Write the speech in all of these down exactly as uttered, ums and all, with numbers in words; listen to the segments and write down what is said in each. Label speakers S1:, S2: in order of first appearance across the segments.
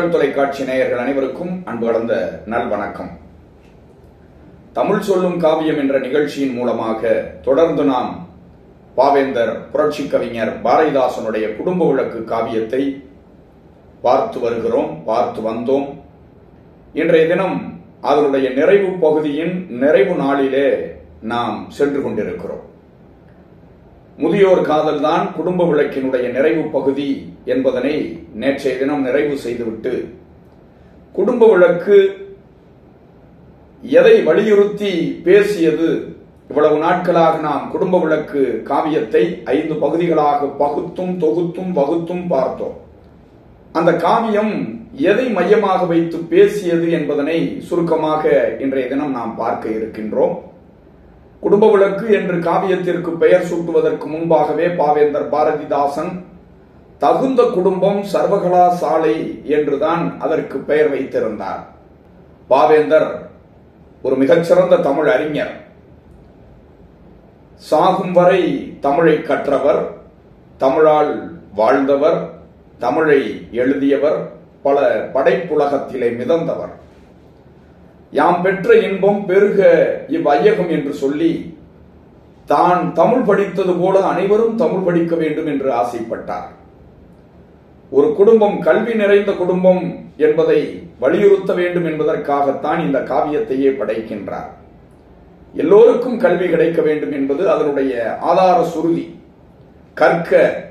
S1: மக்கள் தொலைக்காட்சி நேயர்கள் அனைவருக்கும் அன்பு கலந்த நல்வணக்கம். தமிழ் சொல்லும் காவியம் என்ற நிகழ்ச்சியின் மூலமாக தொடர்ந்து நாம் பாவேந்தர் புரட்சி கவிஞர் பாரதிதாசனுடைய குடும்ப விளக்கு காவியத்தை பார்த்து வருகிறோம், பார்த்து வந்தோம். இன்றைய தினம் அதனுடைய நிறைவு பகுதியின் நிறைவு நாளிலே நாம் சென்று கொண்டிருக்கிறோம். முதியோர் காதல்தான் குடும்ப விளக்கினுடைய நிறைவு பகுதி என்பதனை நேற்றைய தினம் நிறைவு செய்துவிட்டு, குடும்ப விளக்கு எதை வலியுறுத்தி பேசியது, இவ்வளவு நாட்களாக நாம் குடும்ப விளக்கு காவியத்தை ஐந்து பகுதிகளாக பகுத்தும் தொகுத்தும் வகுத்தும் பார்த்தோம். அந்த காவியம் எதை மையமாக வைத்து பேசியது என்பதனை சுருக்கமாக இன்றைய தினம் நாம் பார்க்க இருக்கின்றோம். குடும்ப விளக்கு என்று காவியத்திற்கு பெயர் சூட்டுவதற்கு முன்பாகவே பாவேந்தர் பாரதிதாசன் தகுந்த குடும்பம் சர்வகலா சாலை என்றுதான் அதற்கு பெயர் வைத்திருந்தார். பாவேந்தர் ஒரு மிகச்சிறந்த தமிழ் அறிஞர். சாகும் வரை தமிழை கற்றவர், தமிழால் வாழ்ந்தவர், தமிழை எழுதியவர், பல படைப்புலகத்திலே மிதந்தவர். யாம் பெற்ற இன்பம் பெருக இவ்வையகம் என்று சொல்லி தான் தமிழ் படித்தது போல அனைவரும் தமிழ் படிக்க வேண்டும் என்று ஆசைப்பட்டார். ஒரு குடும்பம் கல்வி நிறைந்த குடும்பம் என்பதை வலியுறுத்த வேண்டும் என்பதற்காகத்தான் இந்த காவியத்தையே படைக்கின்றார். எல்லோருக்கும் கல்வி கிடைக்க வேண்டும் என்பது அதனுடைய ஆதார சுருதி. கற்க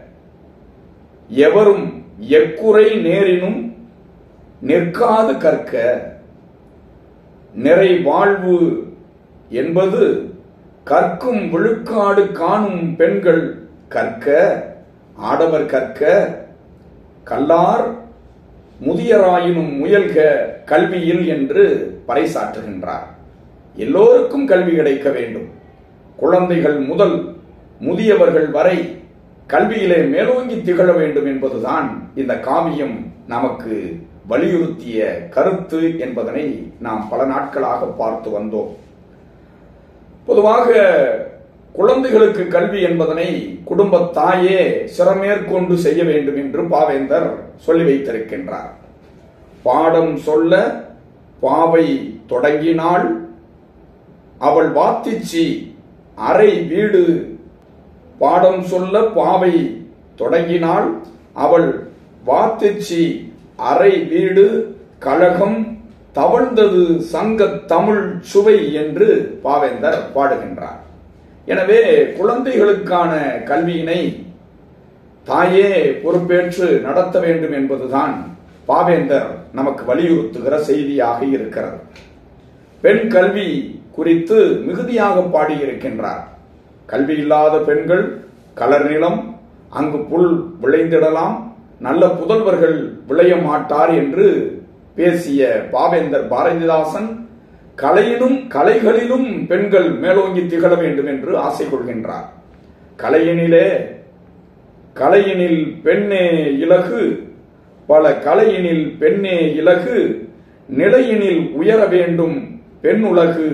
S1: எவரும் எக்குறை நேரினும் நிற்காது கற்க, நிறை வாழ்வு என்பது கற்கும் விழுக்காடு காணும் பெண்கள் கற்க, ஆடவர் கற்க, கல்லார் முதியராயினும் முயல்க கல்வியில் என்று பறைசாற்றுகின்றார். எல்லோருக்கும் கல்வி கிடைக்க வேண்டும். குழந்தைகள் முதல் முதியவர்கள் வரை கல்வியிலே மேலோங்கி திகழ வேண்டும் என்பதுதான் இந்த காவியம் நமக்கு வலியுறுத்திய கருத்து என்பதனை நாம் பல நாட்களாக பார்த்து வந்தோம். பொதுவாக குழந்தைகளுக்கு கல்வி என்பதனை குடும்ப தாயே சிறமேற்கொண்டு செய்ய வேண்டும் என்று பாவேந்தர் சொல்லி வைத்திருக்கின்றார். பாடம் சொல்ல பாவை தொடங்கினாள், அவள் வாத்திச்சி அரை வீடு. பாடம் சொல்ல பாவை தொடங்கினாள், அவள் வாத்திச்சி அரை வீடு, கழகம் தவழ்ந்தது சங்க தமிழ் சுவை என்று பாவேந்தர் பாடுகின்றார். எனவே குழந்தைகளுக்கான கல்வியினை தாயே பொறுப்பேற்று நடத்த வேண்டும் என்பதுதான் பாவேந்தர் நமக்கு வலியுறுத்துகிற செய்தியாக இருக்கிறது. பெண் கல்வி குறித்து மிகுதியாக பாடியிருக்கின்றார். கல்வி இல்லாத பெண்கள் கலர் நிலம், அங்கு புல் விளைந்திடலாம், நல்ல புதல்வர்கள் விளைய மாட்டார் என்று பேசிய பாவேந்தர் பாரதிதாசன் கலையிலும் கலைகளிலும் பெண்கள் மேலோங்கி திகழ வேண்டும் என்று ஆசை கொள்கின்றார். கலையினிலே கலையினில் பெண்ணே இலகு, பல கலையினில் பெண்ணே இலகு, நிலையினில் உயர வேண்டும் பெண் உலகு,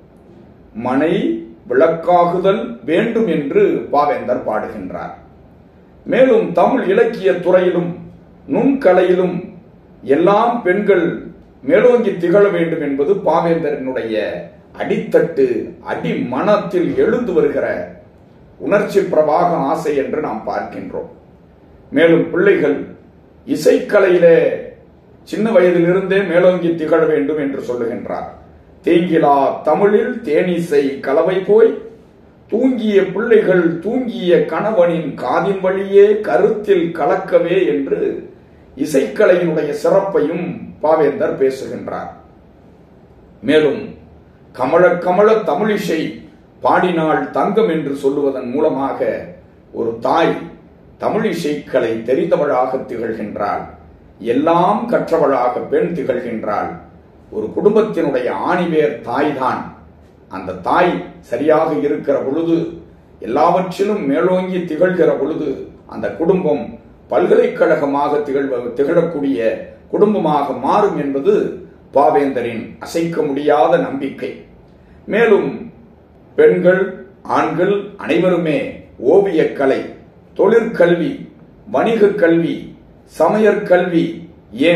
S1: மனை விளக்காகுதல் வேண்டும் என்று பாவேந்தர் பாடுகின்றார். மேலும் தமிழ் இலக்கிய துறையிலும் நுண்கலையிலும் எல்லாம் பெண்கள் மேலோங்கி திகழ வேண்டும் என்பது பாவேந்தரனுடைய அடித்தட்டு அடி மனத்தில் எழுந்து வருகிற உணர்ச்சி பிரவாக ஆசை என்று நாம் பார்க்கின்றோம். மேலும் பிள்ளைகள் இசைக்கலையிலே சின்ன வயதிலிருந்தே மேலோங்கி திகழ வேண்டும் என்று சொல்லுகின்றார். தேங்கிலா தமிழில் தேனிசை கலவை போய் தூங்கிய பிள்ளைகள் தூங்கிய கணவனின் காதின் வழியே கருத்தில் கலக்கவே என்று இசைக்கலையினுடைய சிறப்பையும் பாவேந்தர் பேசுகின்றார். மேலும் கமழ கமழ தமிழிசை பாடினாள் தங்கம் என்று சொல்லுவதன் மூலமாக ஒரு தாய் தமிழிசைக்கலை தெரிந்தவளாக திகழ்கின்றாள், எல்லாம் கற்றவளாக பெண் திகழ்கின்றாள். ஒரு குடும்பத்தினுடைய ஆணிவேர் தாய்தான். அந்த தாய் சரியாக இருக்கிற பொழுது, எல்லாவற்றிலும் மேலோங்கி திகழ்கிற பொழுது அந்த குடும்பம் பல்கலைக்கழகமாக திகழ்வ திகழக்கூடிய குடும்பமாக மாறும் என்பது பாவேந்தரின் அசைக்க முடியாத நம்பிக்கை. மேலும் பெண்கள் ஆண்கள் அனைவருமே ஓவியக்கலை, தொழிற்கல்வி, வணிக கல்வி, சமையற் கல்வி, ஏன்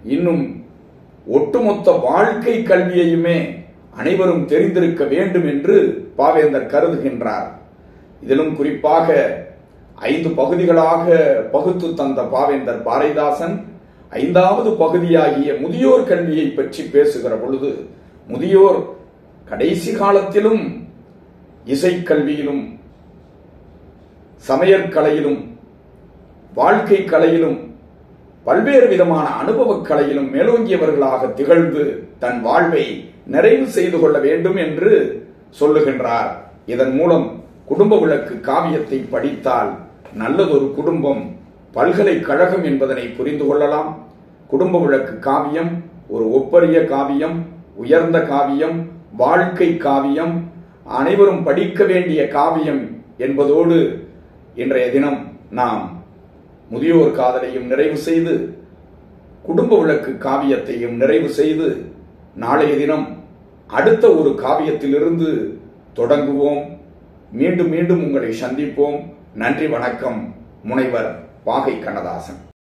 S1: இன்னும் ஒட்டுமொத்த வாழ்க்கை கல்வியையுமே அனைவரும் தெரிந்திருக்க வேண்டும் என்று பாவேந்தர் கருதுகின்றார். இதிலும் குறிப்பாக ஐந்து பகுதிகளாக பகுத்து தந்த பாவேந்தர் பாரதிதாசன் ஐந்தாவது பகுதியாகிய முதியோர் கல்வியை பற்றி பேசுகிற பொழுது, முதியோர் கடைசி காலத்திலும் இசைக்கல்வியிலும் சமையற்கலையிலும் வாழ்க்கை கலையிலும் பல்வேறு விதமான அனுபவக் கலையிலும் மேலோங்கியவர்களாக திகழ்ந்து தன் வாழ்வை நிறைவு செய்து கொள்ள வேண்டும் என்று சொல்லுகின்றார். இதன் மூலம் குடும்ப விளக்கு காவியத்தை படித்தால் நல்லதொரு குடும்பம் பல்கலைக்கழகம் என்பதனை புரிந்து கொள்ளலாம். குடும்ப விளக்கு காவியம் ஒரு ஒப்பரிய காவியம், உயர்ந்த காவியம், வாழ்க்கை காவியம், அனைவரும் படிக்க வேண்டிய காவியம் என்பதோடு இன்றைய தினம் நாம் முதியோர் காதலையும் நிறைவு செய்து குடும்ப விளக்கு காவியத்தையும் நிறைவு செய்து நாளைய தினம் அடுத்த ஒரு காவியத்திலிருந்து தொடங்குவோம். மீண்டும் மீண்டும் உங்களை சந்திப்போம். நன்றி, வணக்கம். முனைவர் பாகை கண்ணதாசன்.